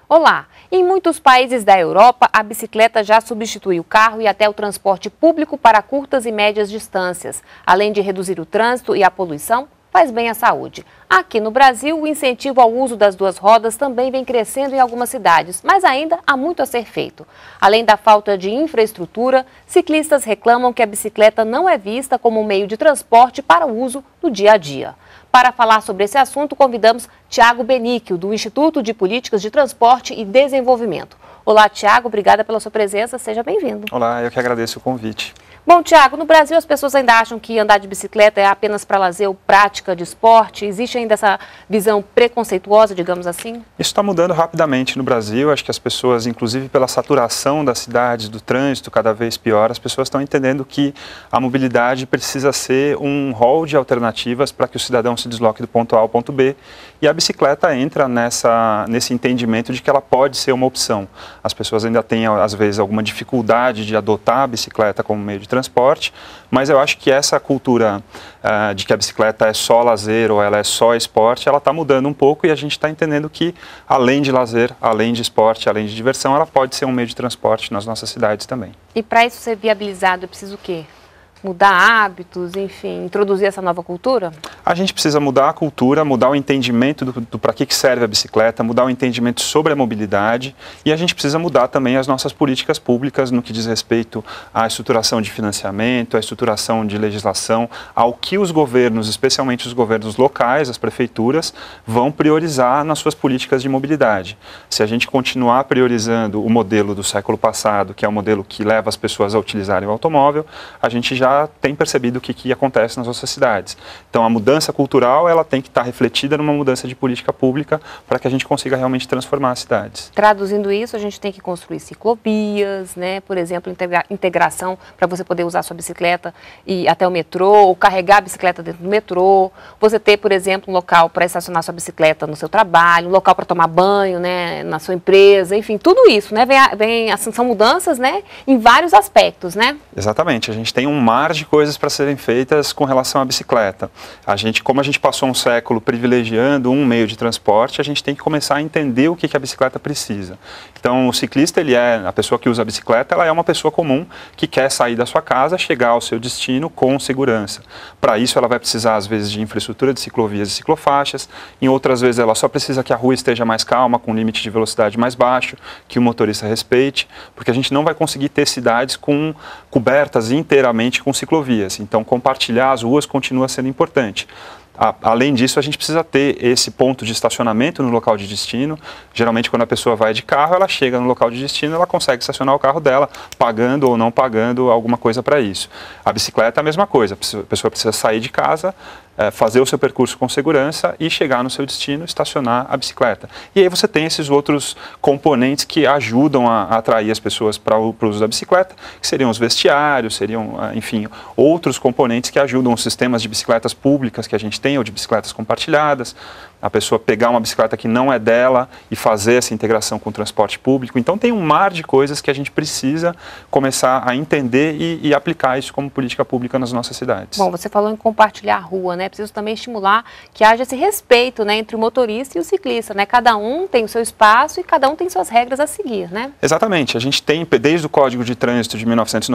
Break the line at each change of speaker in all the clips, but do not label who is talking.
Olá! Em muitos países da Europa, a bicicleta já substitui o carro e até o transporte público para curtas e médias distâncias. Além de reduzir o trânsito e a poluição, faz bem à saúde. Aqui no Brasil, o incentivo ao uso das duas rodas também vem crescendo em algumas cidades, mas ainda há muito a ser feito. Além da falta de infraestrutura, ciclistas reclamam que a bicicleta não é vista como um meio de transporte para o uso no dia a dia. Para falar sobre esse assunto, convidamos Tiago Benício, do Instituto de Políticas de Transporte e Desenvolvimento. Olá, Tiago, obrigada pela sua presença, seja bem-vindo.
Olá, eu que agradeço o convite.
Bom, Tiago, no Brasil as pessoas ainda acham que andar de bicicleta é apenas para lazer ou prática de esporte? Existe ainda essa visão preconceituosa, digamos assim?
Isso está mudando rapidamente no Brasil. Acho que as pessoas, inclusive pela saturação das cidades, do trânsito cada vez pior, as pessoas estão entendendo que a mobilidade precisa ser um rol de alternativas para que o cidadão se desloque do ponto A ao ponto B. E a bicicleta entra nesse entendimento de que ela pode ser uma opção. As pessoas ainda têm, às vezes, alguma dificuldade de adotar a bicicleta como meio de transporte, mas eu acho que essa cultura de que a bicicleta é só lazer ou ela é só esporte, ela está mudando um pouco e a gente está entendendo que, além de lazer, além de esporte, além de diversão, ela pode ser um meio de transporte nas nossas cidades também.
E para isso ser viabilizado, é preciso o quê? Mudar hábitos, enfim, introduzir essa nova cultura?
A gente precisa mudar a cultura, mudar o entendimento do para que serve a bicicleta, mudar o entendimento sobre a mobilidade e a gente precisa mudar também as nossas políticas públicas no que diz respeito à estruturação de financiamento, à estruturação de legislação, ao que os governos, especialmente os governos locais, as prefeituras, vão priorizar nas suas políticas de mobilidade. Se a gente continuar priorizando o modelo do século passado, que é o modelo que leva as pessoas a utilizarem o automóvel, a gente já tem percebido o que acontece nas nossas cidades. Então, a mudança cultural, ela tem que estar refletida numa mudança de política pública para que a gente consiga realmente transformar as cidades.
Traduzindo isso, a gente tem que construir ciclovias, né? Por exemplo, integração para você poder usar a sua bicicleta e ir até o metrô, ou carregar a bicicleta dentro do metrô. Você ter, por exemplo, um local para estacionar sua bicicleta no seu trabalho, um local para tomar banho, né? Na sua empresa, enfim, tudo isso, né? Assim, são mudanças, né? Em vários aspectos, né?
Exatamente. A gente tem um mar de coisas para serem feitas com relação à bicicleta. Como a gente passou um século privilegiando um meio de transporte, a gente tem que começar a entender o que a bicicleta precisa. Então, o ciclista, a pessoa que usa a bicicleta, ela é uma pessoa comum que quer sair da sua casa, chegar ao seu destino com segurança. Para isso, ela vai precisar, às vezes, de infraestrutura de ciclovias e ciclofaixas. Em outras vezes, ela só precisa que a rua esteja mais calma, com um limite de velocidade mais baixo, que o motorista respeite, porque a gente não vai conseguir ter cidades cobertas inteiramente com ciclovias. Então, compartilhar as ruas continua sendo importante. Além disso, a gente precisa ter esse ponto de estacionamento no local de destino. Geralmente, quando a pessoa vai de carro, ela chega no local de destino, ela consegue estacionar o carro dela, pagando ou não pagando alguma coisa para isso. A bicicleta é a mesma coisa, a pessoa precisa sair de casa, fazer o seu percurso com segurança e chegar no seu destino, estacionar a bicicleta. E aí você tem esses outros componentes que ajudam a atrair as pessoas para o uso da bicicleta, que seriam os vestiários, seriam, enfim, outros componentes que ajudam os sistemas de bicicletas públicas que a gente tem, ou de bicicletas compartilhadas, a pessoa pegar uma bicicleta que não é dela e fazer essa integração com o transporte público. Então tem um mar de coisas que a gente precisa começar a entender e aplicar isso como política pública nas nossas cidades.
Bom, você falou em compartilhar a rua, né? Preciso também estimular que haja esse respeito, né, entre o motorista e o ciclista, né? Cada um tem o seu espaço e cada um tem suas regras a seguir, né?
Exatamente. A gente tem, desde o Código de Trânsito de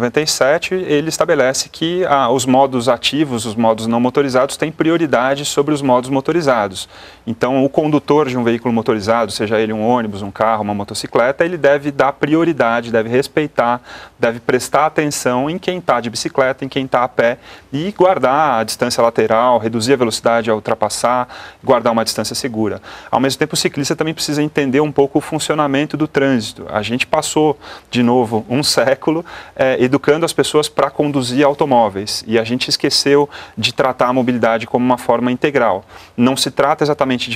1997, ele estabelece que os modos ativos, os modos não motorizados, têm prioridade sobre os modos motorizados. Então, o condutor de um veículo motorizado, seja ele um ônibus, um carro, uma motocicleta, ele deve dar prioridade, deve respeitar, deve prestar atenção em quem está de bicicleta, em quem está a pé e guardar a distância lateral, reduzir a velocidade ao ultrapassar, guardar uma distância segura. Ao mesmo tempo, o ciclista também precisa entender um pouco o funcionamento do trânsito. A gente passou, de novo, um século educando as pessoas para conduzir automóveis e a gente esqueceu de tratar a mobilidade como uma forma integral. Não se trata exatamente de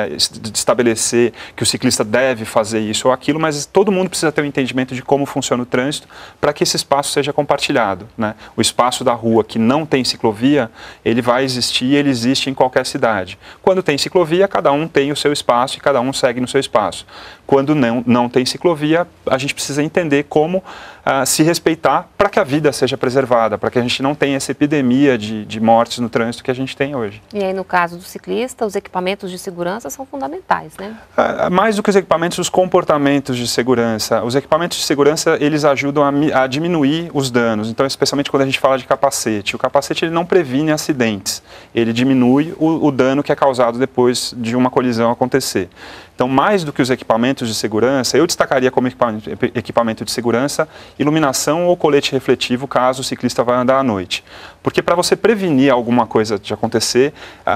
estabelecer que o ciclista deve fazer isso ou aquilo, mas todo mundo precisa ter um entendimento de como funciona o trânsito para que esse espaço seja compartilhado, né? O espaço da rua que não tem ciclovia, ele vai existir e ele existe em qualquer cidade. Quando tem ciclovia, cada um tem o seu espaço e cada um segue no seu espaço. Quando não tem ciclovia, a gente precisa entender como se respeitar para que a vida seja preservada, para que a gente não tenha essa epidemia de mortes no trânsito que a gente tem hoje.
E aí, no caso do ciclista, os equipamentos de segurança são fundamentais, né?
Mais do que os equipamentos, os comportamentos de segurança. Os equipamentos de segurança, eles ajudam a diminuir os danos. Então, especialmente quando a gente fala de capacete. O capacete, ele não previne acidentes. Ele diminui o dano que é causado depois de uma colisão acontecer. Então, mais do que os equipamentos de segurança, eu destacaria como equipamento de segurança iluminação ou colete refletivo caso o ciclista vá andar à noite. Porque para você prevenir alguma coisa de acontecer,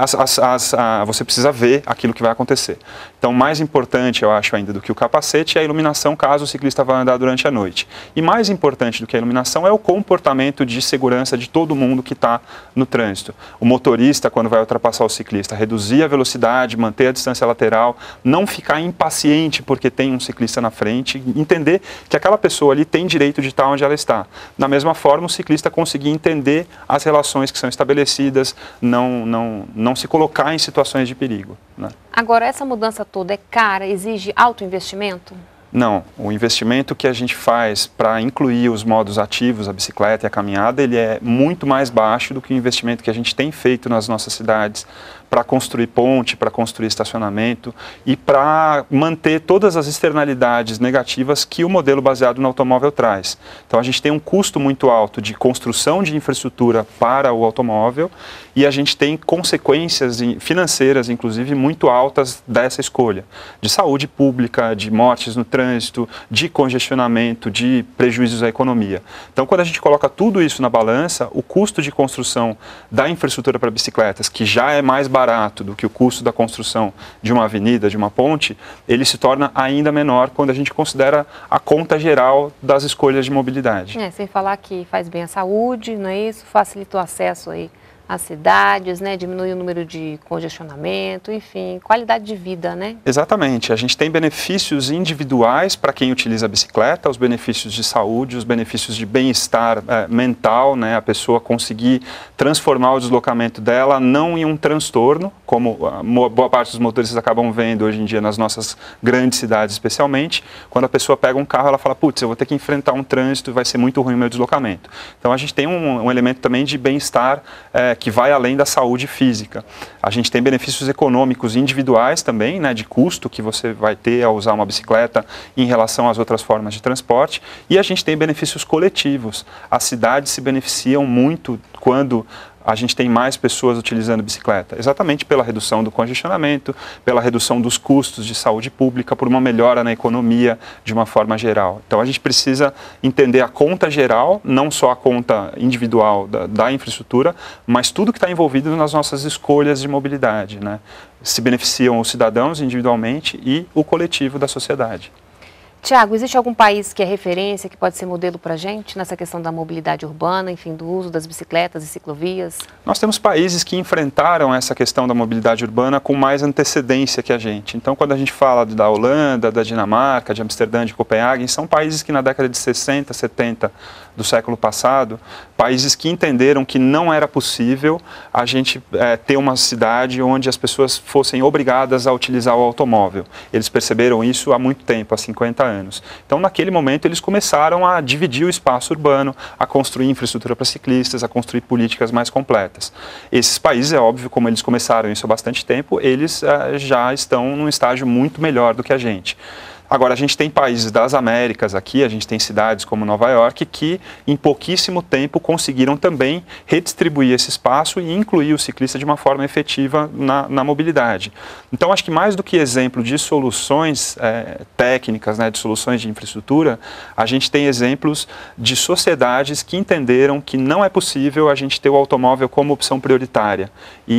você precisa ver aquilo que vai acontecer. Então, mais importante, eu acho, ainda do que o capacete é a iluminação caso o ciclista vá andar durante a noite. E mais importante do que a iluminação é o comportamento de segurança de todo mundo que está no trânsito. O motorista, quando vai ultrapassar o ciclista, reduzir a velocidade, manter a distância lateral, não ficar impaciente porque tem um ciclista na frente, entender que aquela pessoa ali tem direito de estar onde ela está. Da mesma forma, o ciclista conseguir entender as relações que são estabelecidas, não se colocar em situações de perigo, né?
Agora, essa mudança toda é cara, exige alto investimento?
Não, o investimento que a gente faz para incluir os modos ativos, a bicicleta e a caminhada, ele é muito mais baixo do que o investimento que a gente tem feito nas nossas cidades para construir ponte, para construir estacionamento e para manter todas as externalidades negativas que o modelo baseado no automóvel traz. Então a gente tem um custo muito alto de construção de infraestrutura para o automóvel e a gente tem consequências financeiras, inclusive, muito altas dessa escolha, de saúde pública, de mortes no trânsito, de congestionamento, de prejuízos à economia. Então, quando a gente coloca tudo isso na balança, o custo de construção da infraestrutura para bicicletas, que já é mais barato do que o custo da construção de uma avenida, de uma ponte, ele se torna ainda menor quando a gente considera a conta geral das escolhas de mobilidade.
Sem falar que faz bem à saúde, não é isso? Facilita o acesso aí às cidades, né? Diminui o número de congestionamento, enfim, qualidade de vida, né?
Exatamente. A gente tem benefícios individuais para quem utiliza a bicicleta, os benefícios de saúde, os benefícios de bem-estar mental, né? A pessoa conseguir transformar o deslocamento dela não em um transtorno, como boa parte dos motoristas acabam vendo hoje em dia nas nossas grandes cidades, especialmente, quando a pessoa pega um carro, ela fala, putz, eu vou ter que enfrentar um trânsito, vai ser muito ruim o meu deslocamento. Então a gente tem um elemento também de bem-estar que vai além da saúde física. A gente tem benefícios econômicos individuais também, né, de custo que você vai ter ao usar uma bicicleta em relação às outras formas de transporte, e a gente tem benefícios coletivos. As cidades se beneficiam muito quando a gente tem mais pessoas utilizando bicicleta, exatamente pela redução do congestionamento, pela redução dos custos de saúde pública, por uma melhora na economia de uma forma geral. Então a gente precisa entender a conta geral, não só a conta individual da infraestrutura, mas tudo que está envolvido nas nossas escolhas de mobilidade, né? Se beneficiam os cidadãos individualmente e o coletivo da sociedade.
Tiago, existe algum país que é referência, que pode ser modelo para a gente nessa questão da mobilidade urbana, enfim, do uso das bicicletas e ciclovias?
Nós temos países que enfrentaram essa questão da mobilidade urbana com mais antecedência que a gente. Então, quando a gente fala da Holanda, da Dinamarca, de Amsterdã, de Copenhague, são países que na década de 60, 70 do século passado, países que entenderam que não era possível a gente ter uma cidade onde as pessoas fossem obrigadas a utilizar o automóvel. Eles perceberam isso há muito tempo, há 50 anos. Então, naquele momento, eles começaram a dividir o espaço urbano, a construir infraestrutura para ciclistas, a construir políticas mais completas. Esses países, é óbvio, como eles começaram isso há bastante tempo, eles já estão num estágio muito melhor do que a gente. Agora, a gente tem países das Américas aqui, a gente tem cidades como Nova York, que em pouquíssimo tempo conseguiram também redistribuir esse espaço e incluir o ciclista de uma forma efetiva na mobilidade. Então, acho que mais do que exemplo de soluções técnicas, né, de soluções de infraestrutura, a gente tem exemplos de sociedades que entenderam que não é possível a gente ter o automóvel como opção prioritária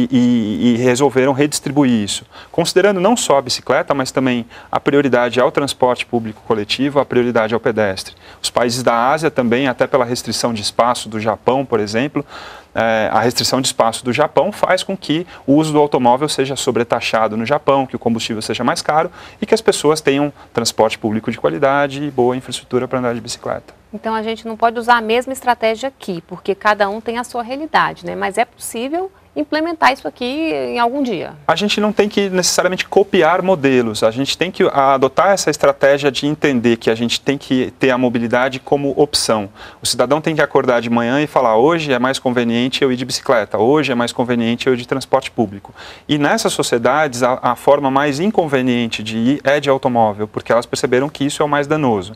e resolveram redistribuir isso, considerando não só a bicicleta, mas também a prioridade ao transporte público coletivo, a prioridade ao pedestre. Os países da Ásia também, até pela restrição de espaço do Japão, por exemplo, a restrição de espaço do Japão faz com que o uso do automóvel seja sobretaxado no Japão, que o combustível seja mais caro e que as pessoas tenham transporte público de qualidade e boa infraestrutura para andar de bicicleta.
Então a gente não pode usar a mesma estratégia aqui, porque cada um tem a sua realidade, né? Mas é possível implementar isso aqui em algum dia?
A gente não tem que necessariamente copiar modelos, a gente tem que adotar essa estratégia de entender que a gente tem que ter a mobilidade como opção. O cidadão tem que acordar de manhã e falar, hoje é mais conveniente eu ir de bicicleta, hoje é mais conveniente eu ir de transporte público. E nessas sociedades, a forma mais inconveniente de ir é de automóvel, porque elas perceberam que isso é o mais danoso.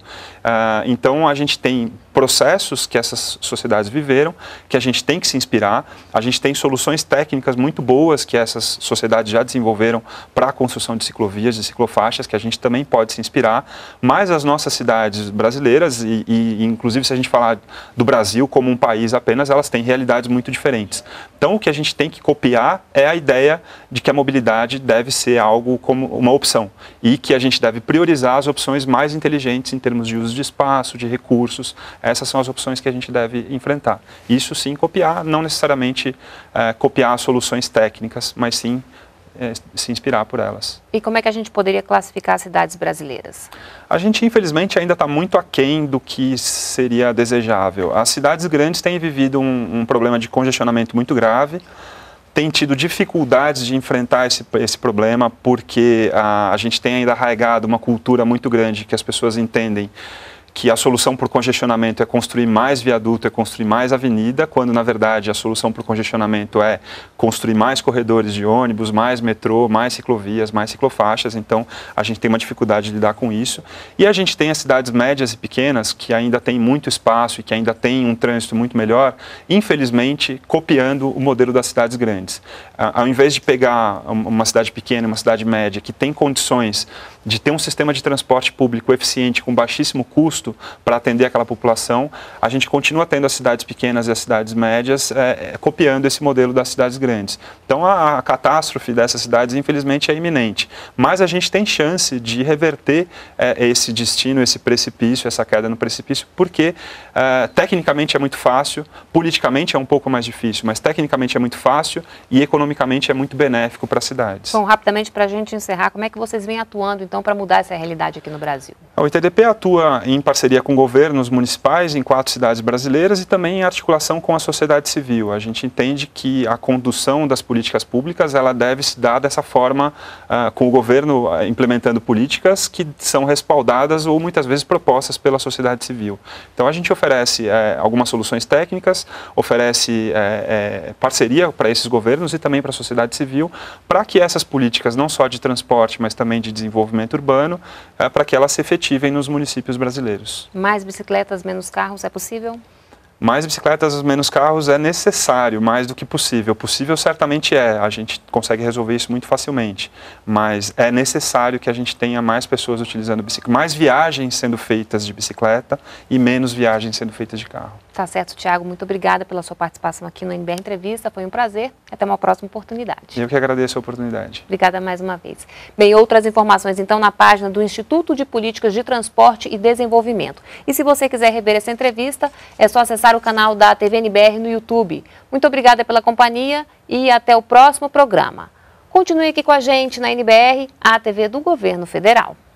Então, a gente tem processos que essas sociedades viveram, que a gente tem que se inspirar, a gente tem soluções técnicas muito boas que essas sociedades já desenvolveram para a construção de ciclovias, de ciclofaixas, que a gente também pode se inspirar, mas as nossas cidades brasileiras, e inclusive se a gente falar do Brasil como um país apenas, elas têm realidades muito diferentes. Então, o que a gente tem que copiar é a ideia de que a mobilidade deve ser algo como uma opção e que a gente deve priorizar as opções mais inteligentes em termos de uso de espaço, de recursos. Essas são as opções que a gente deve enfrentar. Isso sim copiar, não necessariamente copiar soluções técnicas, mas sim se inspirar por elas.
E como é que a gente poderia classificar as cidades brasileiras?
A gente, infelizmente, ainda está muito aquém do que seria desejável. As cidades grandes têm vivido um problema de congestionamento muito grave, têm tido dificuldades de enfrentar esse problema porque a gente tem ainda arraigado uma cultura muito grande que as pessoas entendem que a solução para o congestionamento é construir mais viaduto, é construir mais avenida, quando na verdade a solução para o congestionamento é construir mais corredores de ônibus, mais metrô, mais ciclovias, mais ciclofaixas. Então a gente tem uma dificuldade de lidar com isso. E a gente tem as cidades médias e pequenas que ainda têm muito espaço e que ainda têm um trânsito muito melhor, infelizmente copiando o modelo das cidades grandes. Ao invés de pegar uma cidade pequena, uma cidade média que tem condições de ter um sistema de transporte público eficiente com baixíssimo custo para atender aquela população, a gente continua tendo as cidades pequenas e as cidades médias copiando esse modelo das cidades grandes. Então a catástrofe dessas cidades infelizmente é iminente, mas a gente tem chance de reverter esse destino, esse precipício, essa queda no precipício, porque tecnicamente é muito fácil, politicamente é um pouco mais difícil, mas tecnicamente é muito fácil e economicamente é muito benéfico para as cidades.
Bom, rapidamente para a gente encerrar, como é que vocês vêm atuando então para mudar essa realidade aqui no Brasil?
O ITDP atua em parceria com governos municipais em 4 cidades brasileiras e também em articulação com a sociedade civil. A gente entende que a condução das políticas públicas ela deve se dar dessa forma, com o governo implementando políticas que são respaldadas ou muitas vezes propostas pela sociedade civil. Então a gente oferece algumas soluções técnicas, oferece parceria para esses governos e também para a sociedade civil, para que essas políticas não só de transporte, mas também de desenvolvimento urbano, para que elas se efetivem nos municípios brasileiros.
Mais bicicletas, menos carros, é possível?
Mais bicicletas, menos carros é necessário, mais do que possível. Possível certamente a gente consegue resolver isso muito facilmente, mas é necessário que a gente tenha mais pessoas utilizando bicicleta, mais viagens sendo feitas de bicicleta e menos viagens sendo feitas de carro.
Tá certo, Thiago, muito obrigada pela sua participação aqui no NBR Entrevista, foi um prazer, até uma próxima oportunidade.
Eu que agradeço a oportunidade.
Obrigada mais uma vez. Bem, outras informações então na página do Instituto de Políticas de Transporte e Desenvolvimento. E se você quiser rever essa entrevista, é só acessar o canal da TV NBR no YouTube. Muito obrigada pela companhia e até o próximo programa. Continue aqui com a gente na NBR, a TV do Governo Federal.